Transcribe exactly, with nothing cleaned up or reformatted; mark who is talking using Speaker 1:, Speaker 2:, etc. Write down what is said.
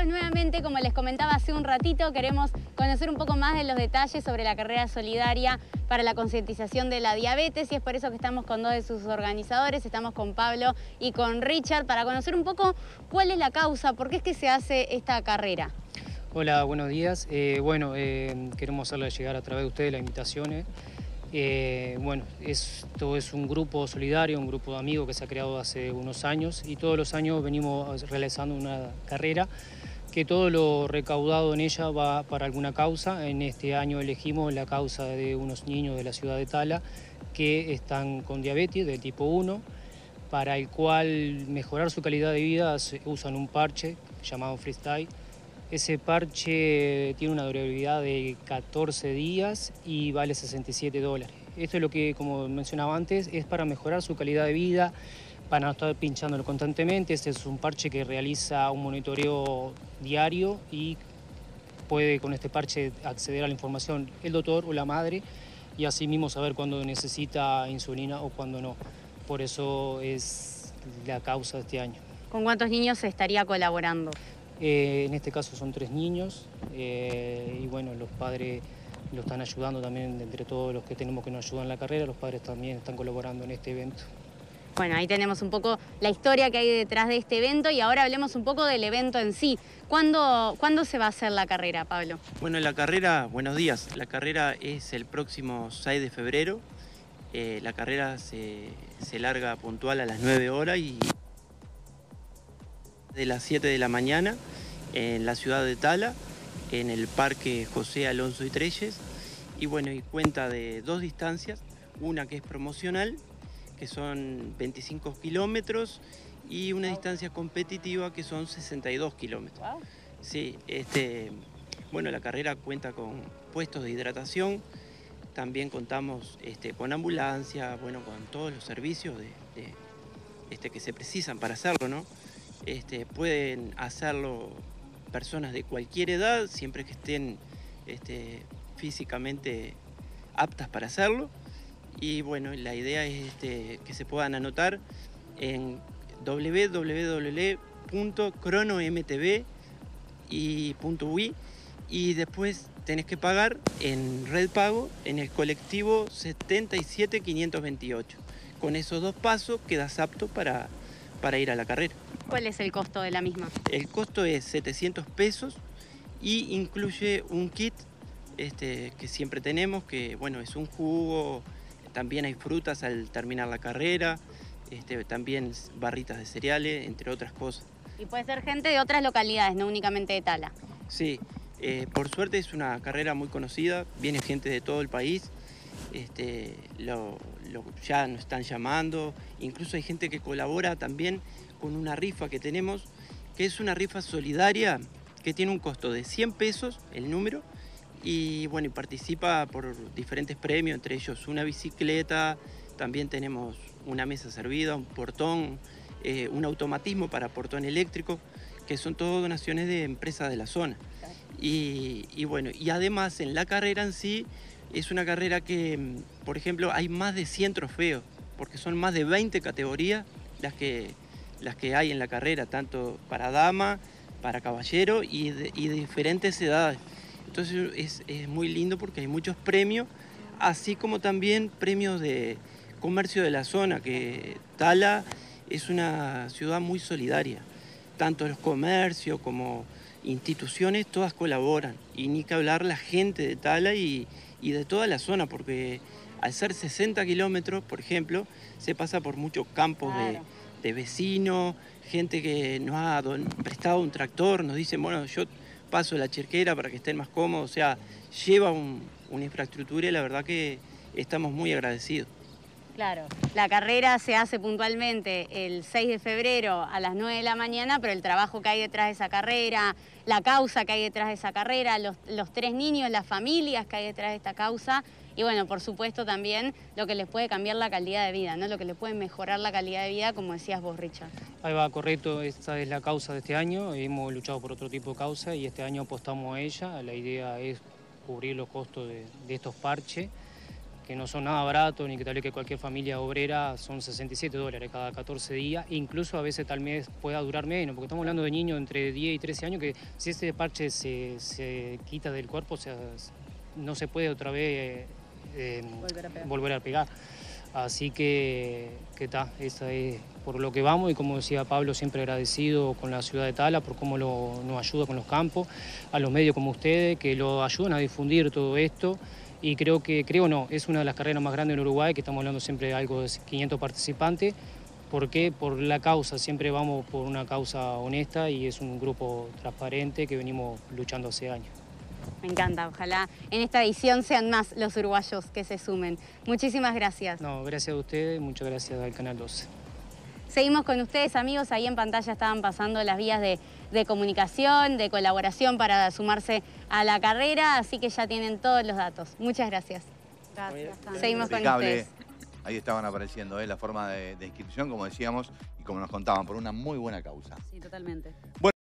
Speaker 1: bienvenidos nuevamente. Como les comentaba hace un ratito, queremos conocer un poco más de los detalles sobre la carrera solidaria para la concientización de la diabetes, y es por eso que estamos con dos de sus organizadores. Estamos con Pablo y con Richard para conocer un poco cuál es la causa, por qué es que se hace esta carrera.
Speaker 2: Hola, buenos días. Eh, bueno, eh, queremos hacerle llegar a través de ustedes las invitaciones. Eh, bueno, esto es un grupo solidario, un grupo de amigos que se ha creado hace unos años, y todos los años venimos realizando una carrera que todo lo recaudado en ella va para alguna causa. En este año elegimos la causa de unos niños de la ciudad de Tala que están con diabetes de tipo uno, para el cual mejorar su calidad de vida usan un parche llamado Freestyle. Ese parche tiene una durabilidad de catorce días y vale sesenta y siete dólares. Esto es lo que, como mencionaba antes, es para mejorar su calidad de vida, para no estar pinchándolo constantemente. Este es un parche que realiza un monitoreo diario y puede con este parche acceder a la información el doctor o la madre, y así mismo saber cuándo necesita insulina o cuándo no. Por eso es la causa de este año.
Speaker 1: ¿Con cuántos niños se estaría colaborando?
Speaker 2: Eh, en este caso son tres niños, eh, y bueno, los padres lo están ayudando también. Entre todos los que tenemos que nos ayudan en la carrera, los padres también están colaborando en este evento.
Speaker 1: Bueno, ahí tenemos un poco la historia que hay detrás de este evento, y ahora hablemos un poco del evento en sí. ¿Cuándo, ¿cuándo se va a hacer la carrera, Pablo?
Speaker 3: Bueno, la carrera, buenos días, la carrera es el próximo seis de febrero. Eh, la carrera se, se larga puntual a las nueve horas y de las siete de la mañana en la ciudad de Tala, en el Parque José Alonso y Treyes. Y bueno, y cuenta de dos distancias, una que es promocional, que son veinticinco kilómetros, y una distancia competitiva que son sesenta y dos kilómetros.
Speaker 1: Wow.
Speaker 3: Sí, este, bueno, la carrera cuenta con puestos de hidratación, también contamos este, con ambulancia, bueno, con todos los servicios de, de, este, que se precisan para hacerlo, ¿no? Este, pueden hacerlo personas de cualquier edad, siempre que estén este, físicamente aptas para hacerlo. Y bueno, la idea es este, que se puedan anotar en w w w punto cronomtv punto u i, y después tenés que pagar en Red Pago en el colectivo setenta y siete quinientos veintiocho. Con esos dos pasos quedas apto para, para ir a la carrera.
Speaker 1: ¿Cuál es el costo de la misma?
Speaker 3: El costo es setecientos pesos y incluye un kit este, que siempre tenemos, que bueno, es un jugo, también hay frutas al terminar la carrera, este, también barritas de cereales, entre otras cosas.
Speaker 1: Y puede ser gente de otras localidades, no únicamente de Tala.
Speaker 3: Sí, eh, por suerte es una carrera muy conocida, viene gente de todo el país, este, lo, lo, ya nos están llamando, incluso hay gente que colabora también con una rifa que tenemos, que es una rifa solidaria que tiene un costo de cien pesos el número, y bueno, y participa por diferentes premios, entre ellos una bicicleta, también tenemos una mesa servida, un portón, eh, un automatismo para portón eléctrico, que son todas donaciones de empresas de la zona. Y, y bueno, y además en la carrera en sí es una carrera que, por ejemplo, hay más de cien trofeos, porque son más de veinte categorías las que, las que hay en la carrera, tanto para dama, para caballero y de, y de diferentes edades. Entonces es, es muy lindo porque hay muchos premios, así como también premios de comercio de la zona, que Tala es una ciudad muy solidaria. Tanto los comercios como instituciones, todas colaboran. Y ni que hablar la gente de Tala y, y de toda la zona, porque al ser sesenta kilómetros, por ejemplo, se pasa por muchos campos claro. de, de vecinos, gente que nos ha don, prestado un tractor, nos dicen, bueno, yo paso la cherquera para que estén más cómodos, o sea, lleva un, una infraestructura y la verdad que estamos muy agradecidos.
Speaker 1: Claro, la carrera se hace puntualmente el seis de febrero a las nueve de la mañana, pero el trabajo que hay detrás de esa carrera, la causa que hay detrás de esa carrera, los, los tres niños, las familias que hay detrás de esta causa, y bueno, por supuesto también lo que les puede cambiar la calidad de vida, ¿no? Lo que les puede mejorar la calidad de vida, como decías vos, Richard.
Speaker 2: Ahí va, correcto, esta es la causa de este año. Hemos luchado por otro tipo de causa y este año apostamos a ella. La idea es cubrir los costos de, de estos parches, que no son nada baratos, ni que tal vez que cualquier familia obrera, son sesenta y siete dólares cada catorce días, e incluso a veces tal vez pueda durar menos, porque estamos hablando de niños entre diez y trece años que si este parche se, se quita del cuerpo, o sea, no se puede otra vez eh, volver, a pegar. volver a pegar. Así que está, esa es por lo que vamos, y como decía Pablo, siempre agradecido con la ciudad de Tala por cómo lo, nos ayuda con los campos, a los medios como ustedes que lo ayudan a difundir todo esto. Y creo que, creo no, es una de las carreras más grandes en Uruguay, que estamos hablando siempre de algo de quinientos participantes. ¿Por qué? Por la causa, siempre vamos por una causa honesta y es un grupo transparente que venimos luchando hace años.
Speaker 1: Me encanta, ojalá en esta edición sean más los uruguayos que se sumen. Muchísimas gracias.
Speaker 2: No, gracias a ustedes, muchas gracias al Canal doce.
Speaker 1: Seguimos con ustedes, amigos. Ahí en pantalla estaban pasando las vías de, de comunicación, de colaboración para sumarse a la carrera, así que ya tienen todos los datos. Muchas gracias.
Speaker 4: Gracias.
Speaker 1: Seguimos con ustedes.
Speaker 4: Ahí estaban apareciendo ¿eh? la forma de, de inscripción, como decíamos, y como nos contaban, por una muy buena causa.
Speaker 5: Sí, totalmente.
Speaker 4: Bueno.